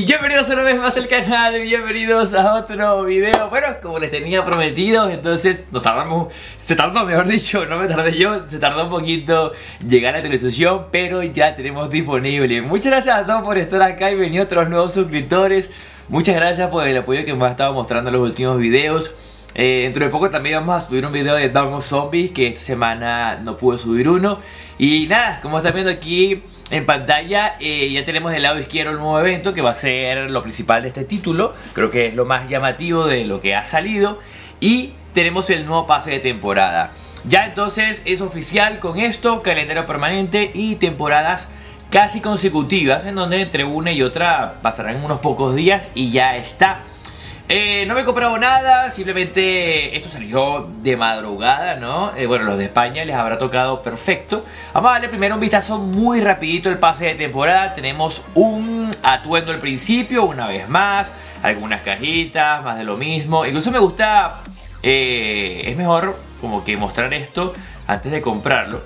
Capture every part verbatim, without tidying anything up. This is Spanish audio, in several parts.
Bienvenidos una vez más al canal, bienvenidos a otro video. Bueno, como les tenía prometido, entonces nos tardamos, se tardó mejor dicho, no me tardé yo, se tardó un poquito llegar a la actualización, pero ya tenemos disponible. Muchas gracias a todos por estar acá y venir otros nuevos suscriptores. Muchas gracias por el apoyo que me ha estado mostrando en los últimos videos. Eh, dentro de poco también vamos a subir un video de Dawn of Zombies, que esta semana no pude subir uno. Y nada, como están viendo aquí en pantalla, eh, ya tenemos del lado izquierdo el nuevo evento, que va a ser lo principal de este título. Creo que es lo más llamativo de lo que ha salido. Y tenemos el nuevo pase de temporada. Ya entonces es oficial con esto, calendario permanente y temporadas casi consecutivas, en donde entre una y otra pasarán unos pocos días y ya está. Eh, no me he comprado nada, simplemente esto salió de madrugada, ¿no? Eh, bueno, los de España les habrá tocado perfecto. Vamos a darle primero un vistazo muy rapidito al pase de temporada. Tenemos un atuendo al principio, una vez más, algunas cajitas, más de lo mismo. Incluso me gusta, eh, es mejor como que mostrar esto antes de comprarlo,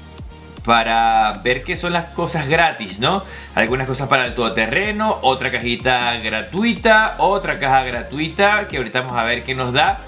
para ver qué son las cosas gratis, ¿no? Algunas cosas para el todoterreno, otra cajita gratuita, otra caja gratuita, que ahorita vamos a ver qué nos da.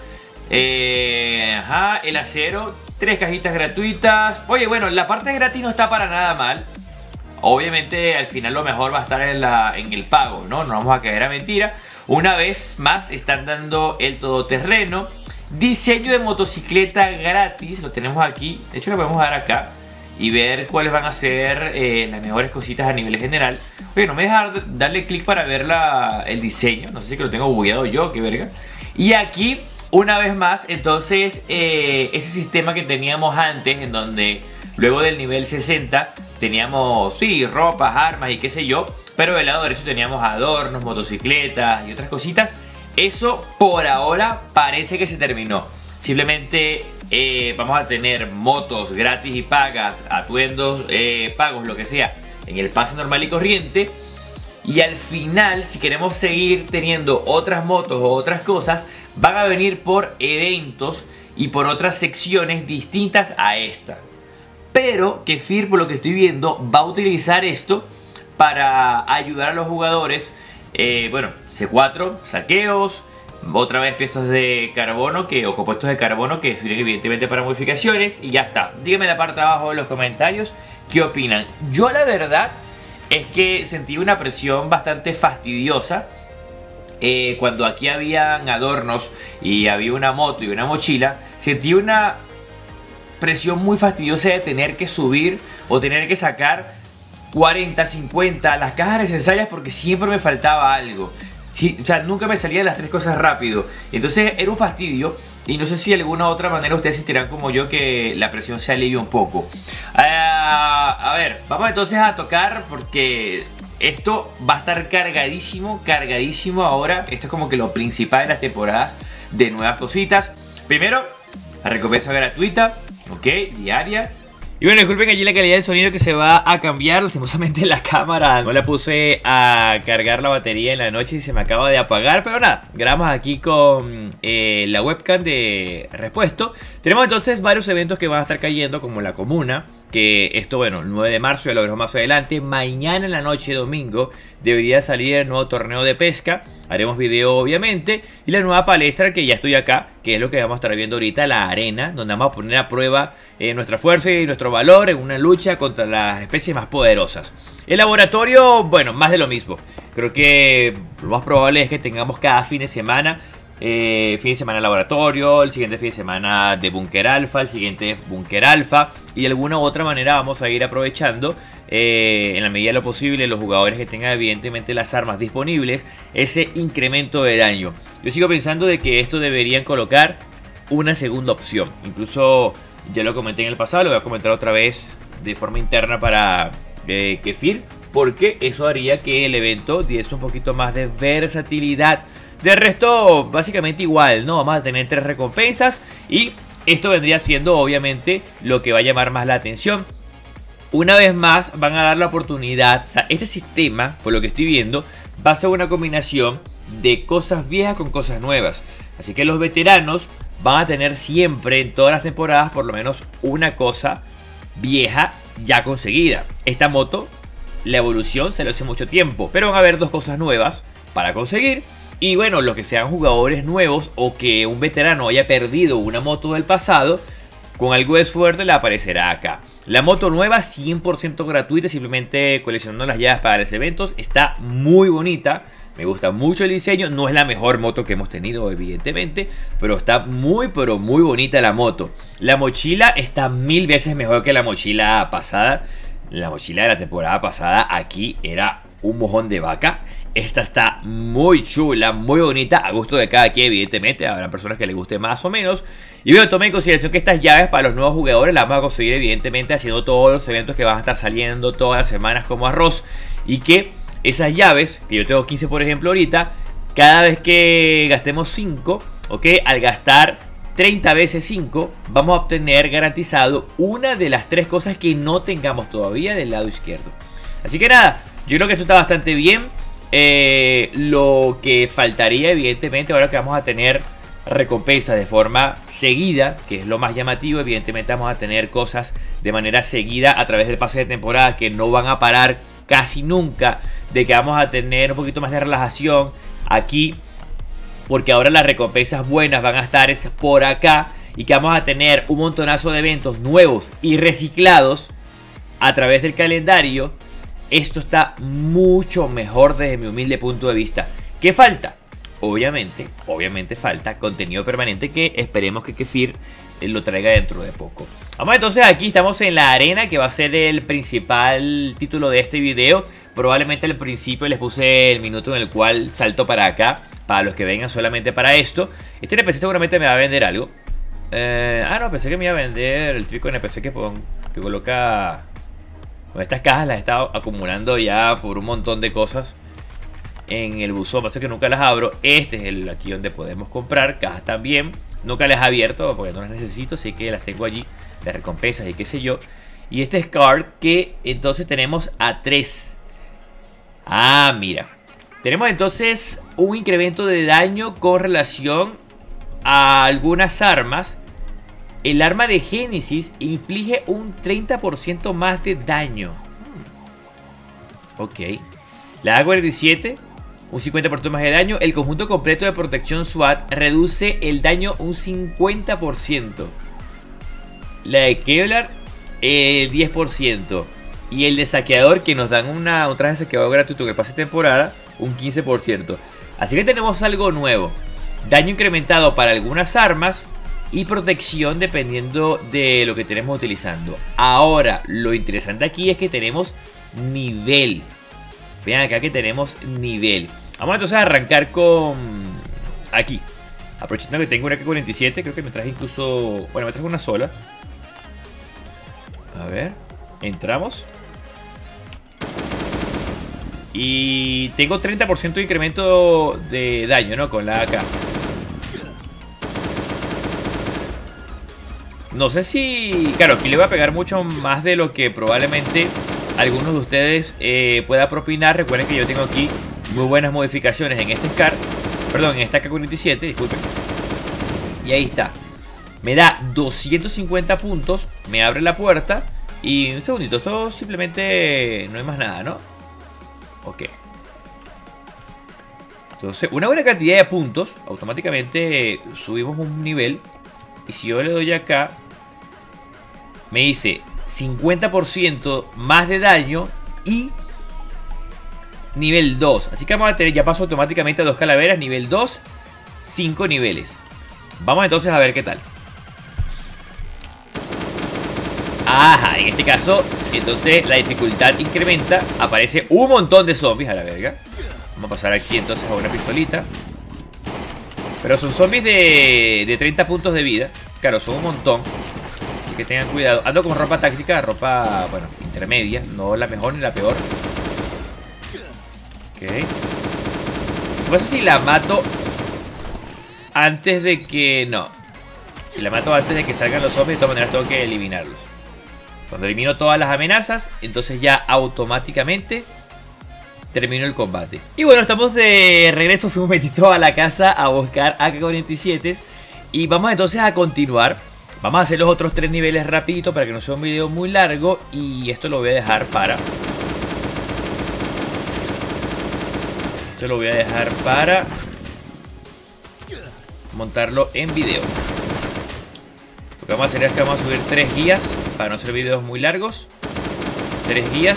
Eh, ajá, el acero, tres cajitas gratuitas. Oye, bueno, la parte gratis no está para nada mal. Obviamente al final lo mejor va a estar en, la, en el pago, ¿no? No vamos a caer a mentira. Una vez más están dando el todoterreno. Diseño de motocicleta gratis, lo tenemos aquí. De hecho lo podemos dar acá y ver cuáles van a ser eh, las mejores cositas a nivel general. Oye, no me deja darle clic para ver la, el diseño. No sé si que lo tengo bugueado yo, qué verga. Y aquí, una vez más, entonces eh, ese sistema que teníamos antes, en donde luego del nivel sesenta teníamos, sí, ropas, armas y qué sé yo, pero del lado derecho teníamos adornos, motocicletas y otras cositas. Eso por ahora parece que se terminó. Simplemente eh, vamos a tener motos gratis y pagas, atuendos eh, pagos, lo que sea, en el pase normal y corriente. Y al final, si queremos seguir teniendo otras motos o otras cosas, van a venir por eventos y por otras secciones distintas a esta. Pero Kefir, por lo que estoy viendo, va a utilizar esto para ayudar a los jugadores. Eh, bueno, C cuatro, saqueos, otra vez piezas de carbono que, o compuestos de carbono que sirven evidentemente para modificaciones. Y ya está. Díganme en la parte de abajo de los comentarios qué opinan. Yo la verdad es que sentí una presión bastante fastidiosa eh, cuando aquí habían adornos y había una moto y una mochila. Sentí una presión muy fastidiosa de tener que subir o tener que sacar cuarenta, cincuenta las cajas necesarias, porque siempre me faltaba algo. Sí, o sea, nunca me salían las tres cosas rápido. Entonces era un fastidio. Y no sé si de alguna u otra manera ustedes sentirán como yo que la presión se alivia un poco. uh, A ver, vamos entonces a tocar, porque esto va a estar cargadísimo, cargadísimo ahora. Esto es como que lo principal de las temporadas de nuevas cositas. Primero, la recompensa gratuita, ok, diaria. Y bueno, disculpen allí la calidad del sonido, que se va a cambiar. Lastimosamente la cámara no la puse a cargar la batería en la noche y se me acaba de apagar. Pero nada, grabamos aquí con eh, la webcam de repuesto. Tenemos entonces varios eventos que van a estar cayendo, como la comuna, que esto, bueno, el nueve de marzo, ya lo veremos más adelante. Mañana en la noche, domingo, debería salir el nuevo torneo de pesca. Haremos video obviamente. Y la nueva palestra, que ya estoy acá, que es lo que vamos a estar viendo ahorita, la arena, donde vamos a poner a prueba eh, nuestra fuerza y nuestro valor en una lucha contra las especies más poderosas. El laboratorio, bueno, más de lo mismo. Creo que lo más probable es que tengamos cada fin de semana Eh, fin de semana laboratorio, el siguiente fin de semana de búnker alfa, el siguiente búnker alfa, y de alguna u otra manera vamos a ir aprovechando eh, en la medida de lo posible los jugadores que tengan evidentemente las armas disponibles, ese incremento de daño. Yo sigo pensando de que esto deberían colocar una segunda opción. Incluso ya lo comenté en el pasado, lo voy a comentar otra vez de forma interna para eh, Kefir, porque eso haría que el evento diese un poquito más de versatilidad. De resto, básicamente igual, ¿no? Vamos a tener tres recompensas y esto vendría siendo obviamente lo que va a llamar más la atención. Una vez más van a dar la oportunidad, o sea, este sistema, por lo que estoy viendo, va a ser una combinación de cosas viejas con cosas nuevas. Así que los veteranos van a tener siempre en todas las temporadas por lo menos una cosa vieja ya conseguida. Esta moto la evolución salió hace mucho tiempo, pero van a haber dos cosas nuevas para conseguir. Y bueno, los que sean jugadores nuevos o que un veterano haya perdido una moto del pasado, con algo de suerte le aparecerá acá. La moto nueva cien por ciento gratuita, simplemente coleccionando las llaves para los eventos. Está muy bonita, me gusta mucho el diseño. No es la mejor moto que hemos tenido evidentemente, pero está muy pero muy bonita la moto. La mochila está mil veces mejor que la mochila pasada. La mochila de la temporada pasada aquí era un mojón de vaca. Esta está muy chula, muy bonita, a gusto de cada quien, evidentemente. Habrá personas que les guste más o menos. Y bueno, tomen en consideración que estas llaves para los nuevos jugadores las vamos a conseguir evidentemente haciendo todos los eventos que van a estar saliendo todas las semanas como arroz. Y que esas llaves, que yo tengo quince por ejemplo ahorita, cada vez que gastemos cinco, ¿ok? Al gastar treinta veces cinco, vamos a obtener garantizado una de las tres cosas que no tengamos todavía del lado izquierdo. Así que nada, yo creo que esto está bastante bien. Eh, lo que faltaría evidentemente ahora que vamos a tener recompensas de forma seguida, que es lo más llamativo, evidentemente vamos a tener cosas de manera seguida a través del pase de temporada que no van a parar casi nunca, de que vamos a tener un poquito más de relajación aquí, porque ahora las recompensas buenas van a estar por acá y que vamos a tener un montonazo de eventos nuevos y reciclados a través del calendario. Esto está mucho mejor desde mi humilde punto de vista. ¿Qué falta? Obviamente, obviamente falta contenido permanente que esperemos que Kefir lo traiga dentro de poco. Vamos entonces, aquí estamos en la arena, que va a ser el principal título de este video. Probablemente al principio les puse el minuto en el cual salto para acá, para los que vengan solamente para esto. Este N P C seguramente me va a vender algo. Eh, ah, no, pensé que me iba a vender el típico N P C que, pon, que coloca... Bueno, estas cajas las he estado acumulando ya por un montón de cosas en el buzón, pasa que nunca las abro. Este es el aquí donde podemos comprar cajas también. Nunca las he abierto porque no las necesito, así que las tengo allí, de recompensas y qué sé yo. Y este es card que entonces tenemos a tres. Ah, mira. Tenemos entonces un incremento de daño con relación a algunas armas. El arma de Génesis inflige un treinta por ciento más de daño. Ok. La A cuarenta y siete, un cincuenta por ciento más de daño. El conjunto completo de protección SWAT reduce el daño un cincuenta por ciento. La de Kevlar, el diez por ciento. Y el de saqueador, que nos dan una, un traje de saqueador gratuito que pase temporada, un quince por ciento. Así que tenemos algo nuevo. Daño incrementado para algunas armas y protección dependiendo de lo que tenemos utilizando. Ahora, lo interesante aquí es que tenemos nivel. Vean acá que tenemos nivel. Vamos entonces a arrancar con... aquí. Aprovechando que tengo una A K cuarenta y siete. Creo que me traje incluso... bueno, me traje una sola. A ver. Entramos. Y tengo treinta por ciento de incremento de daño, ¿no? Con la A K. No sé si... claro, aquí le voy a pegar mucho más de lo que probablemente algunos de ustedes eh, pueda propinar. Recuerden que yo tengo aquí muy buenas modificaciones en este Scar. Perdón, en esta A K cuarenta y siete, disculpen. Y ahí está. Me da doscientos cincuenta puntos. Me abre la puerta. Y un segundito, esto simplemente no hay más nada, ¿no? Ok. Entonces, una buena cantidad de puntos. Automáticamente subimos un nivel. Y si yo le doy acá, me dice cincuenta por ciento más de daño y nivel dos. Así que vamos a tener, ya paso automáticamente a dos calaveras, nivel dos, cinco niveles. Vamos entonces a ver qué tal. Ajá, en este caso, entonces la dificultad incrementa. Aparece un montón de zombies a la verga. Vamos a pasar aquí entonces a una pistolita. Pero son zombies de, de treinta puntos de vida. Claro, son un montón. Así que tengan cuidado. Ando con ropa táctica, ropa, bueno, intermedia. No la mejor ni la peor. Ok. ¿Qué pasa si la mato antes de que... no. Si la mato antes de que salgan los zombies, de todas maneras tengo que eliminarlos. Cuando elimino todas las amenazas, entonces ya automáticamente termino el combate. Y bueno, estamos de regreso. Fuimos metidos a la casa a buscar A K cuarenta y siete. Y vamos entonces a continuar. Vamos a hacer los otros tres niveles rapidito para que no sea un video muy largo. Y esto lo voy a dejar para Esto lo voy a dejar para montarlo en video. Lo que vamos a hacer es que vamos a subir tres guías para no hacer videos muy largos. Tres guías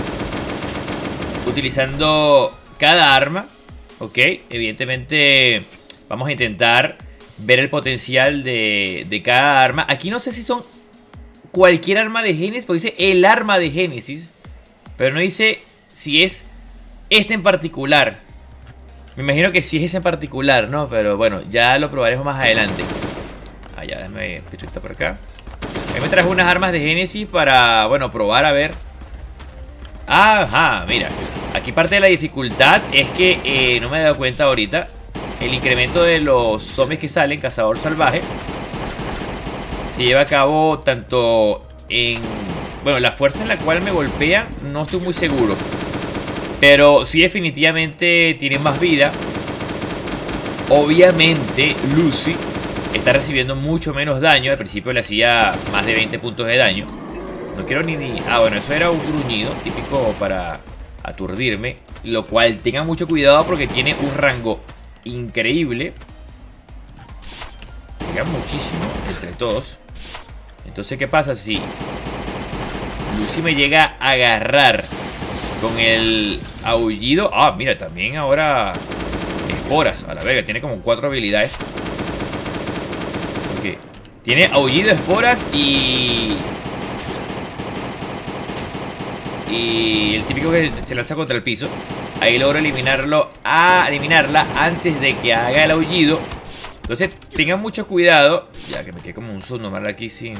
utilizando cada arma. Ok, evidentemente vamos a intentar ver el potencial de, de cada arma. Aquí no sé si son cualquier arma de Génesis, porque dice el arma de Génesis, pero no dice si es este en particular. Me imagino que sí es ese en particular, ¿no? Pero bueno, ya lo probaremos más adelante. Ah, ya, déjame pirueta por acá. Ahí me traje unas armas de Génesis para, bueno, probar a ver. Ajá, mira. Aquí parte de la dificultad es que, eh, no me he dado cuenta ahorita, el incremento de los zombies que salen, cazador salvaje, se lleva a cabo tanto en... Bueno, la fuerza en la cual me golpea no estoy muy seguro, pero sí definitivamente tiene más vida. Obviamente Lucy está recibiendo mucho menos daño. Al principio le hacía más de veinte puntos de daño. No quiero ni... ni... Ah, bueno, eso era un gruñido típico para aturdirme. Lo cual tengan mucho cuidado porque tiene un rango increíble. Llega muchísimo entre todos. Entonces, ¿qué pasa si Lucy me llega a agarrar con el aullido? Ah, mira, también ahora esporas. A la verga, tiene como cuatro habilidades. Ok. Tiene aullido, esporas y... Y el típico que se lanza contra el piso. Ahí logro eliminarlo, a eliminarla antes de que haga el aullido. Entonces tengan mucho cuidado. Ya que me quedé como un subnormal aquí sin...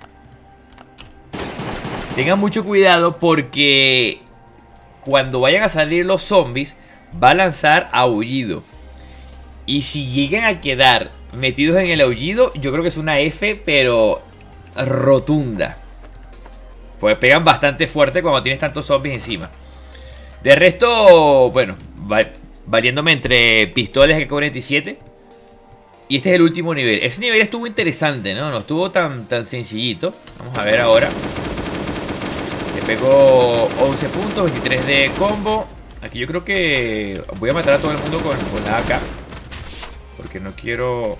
Tengan mucho cuidado porque cuando vayan a salir los zombies va a lanzar aullido. Y si llegan a quedar metidos en el aullido, yo creo que es una F, pero rotunda. Pues pegan bastante fuerte cuando tienes tantos zombies encima. De resto, bueno, va, variándome entre pistolas G cuarenta y siete. Y este es el último nivel. Ese nivel estuvo interesante, ¿no? No estuvo tan, tan sencillito. Vamos a ver ahora. Le pego once puntos, veintitrés de combo. Aquí yo creo que voy a matar a todo el mundo con, con la A K. Porque no quiero...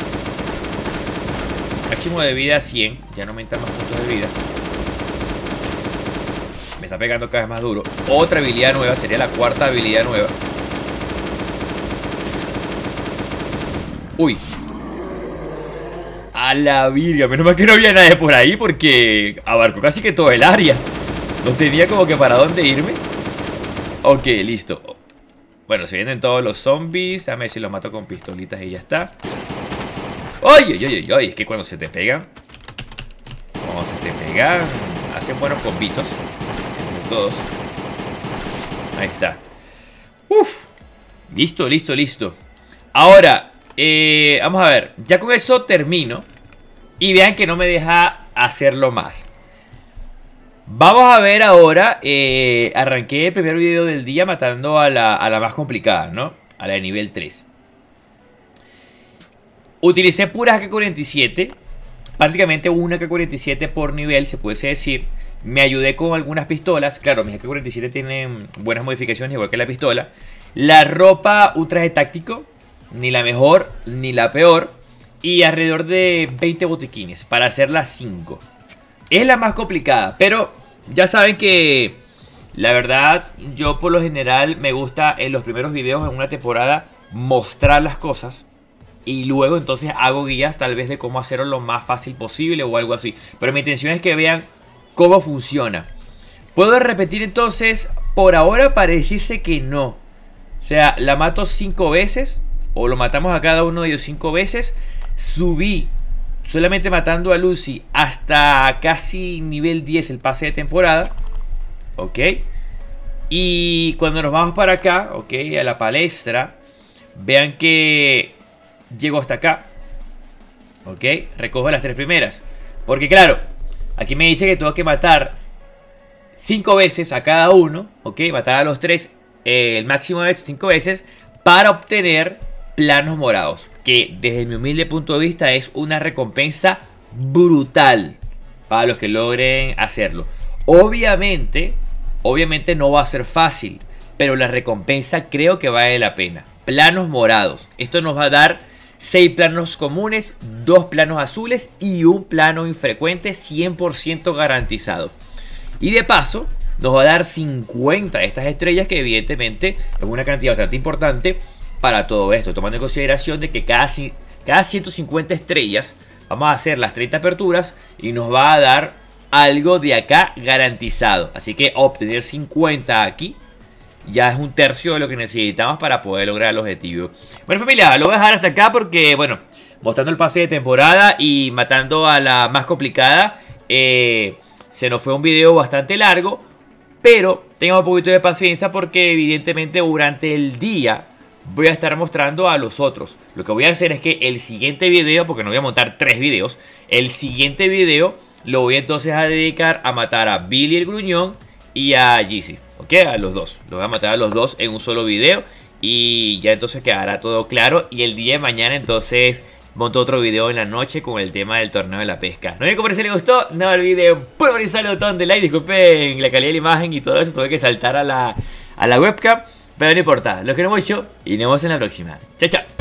Máximo de vida cien. Ya no aumentan más puntos de vida. Me está pegando cada vez más duro. Otra habilidad nueva, sería la cuarta habilidad nueva. Uy. A la virga, menos mal que no había nadie por ahí porque abarcó casi que todo el área. No tenía como que para dónde irme. Ok, listo. Bueno, se vienen todos los zombies. Déjame ver si los mato con pistolitas y ya está. ¡Ay, ay, ay, ay! Es que cuando se te pegan... Cuando se te pegan... Hacen buenos combitos. Entre todos. Ahí está. Uf. Listo, listo, listo. Ahora... Eh, vamos a ver, ya con eso termino. Y vean que no me deja hacerlo más. Vamos a ver ahora. eh, Arranqué el primer video del día matando a la, a la más complicada, ¿no? A la de nivel tres. Utilicé puras A K cuarenta y siete. Prácticamente una A K cuarenta y siete por nivel, se puede decir. Me ayudé con algunas pistolas. Claro, mis A K cuarenta y siete tienen buenas modificaciones, igual que la pistola. La ropa, un traje táctico. Ni la mejor, ni la peor. Y alrededor de veinte botiquines para hacer las cinco. Es la más complicada, pero ya saben que la verdad, yo por lo general me gusta en los primeros videos en una temporada mostrar las cosas. Y luego entonces hago guías tal vez de cómo hacerlo lo más fácil posible o algo así. Pero mi intención es que vean cómo funciona. ¿Puedo repetir entonces? Por ahora parece que no. O sea, la mato cinco veces. O lo matamos a cada uno de ellos cinco veces. Subí solamente matando a Lucy hasta casi nivel diez el pase de temporada. Ok. Y cuando nos vamos para acá, ok, a la palestra, vean que llego hasta acá. Ok, recojo las tres primeras. Porque claro, aquí me dice que tengo que matar cinco veces a cada uno. Ok, matar a los tres eh, el máximo de cinco veces para obtener planos morados, que desde mi humilde punto de vista es una recompensa brutal para los que logren hacerlo. Obviamente, obviamente no va a ser fácil, pero la recompensa creo que vale la pena. Planos morados. Esto nos va a dar seis planos comunes, dos planos azules y un plano infrecuente cien por ciento garantizado. Y de paso nos va a dar cincuenta de estas estrellas, que evidentemente es una cantidad bastante importante para todo esto, tomando en consideración de que cada, cada ciento cincuenta estrellas vamos a hacer las treinta aperturas y nos va a dar algo de acá garantizado. Así que obtener cincuenta aquí ya es un tercio de lo que necesitamos para poder lograr el objetivo. Bueno, familia, lo voy a dejar hasta acá porque, bueno, mostrando el pase de temporada y matando a la más complicada, eh, se nos fue un video bastante largo, pero tengan un poquito de paciencia porque evidentemente durante el día voy a estar mostrando a los otros. Lo que voy a hacer es que el siguiente video, porque no voy a montar tres videos, el siguiente video lo voy entonces a dedicar a matar a Billy el Gruñón y a Yeezy. Ok, a los dos. Los voy a matar a los dos en un solo video y ya entonces quedará todo claro. Y el día de mañana entonces monto otro video en la noche con el tema del torneo de la pesca. No me parece si les gustó, no olviden pulverizar el botón de like. Disculpen la calidad de la imagen y todo eso, tuve que saltar a la, a la webcam, pero no importa, los queremos mucho y nos vemos en la próxima. Chao, chao.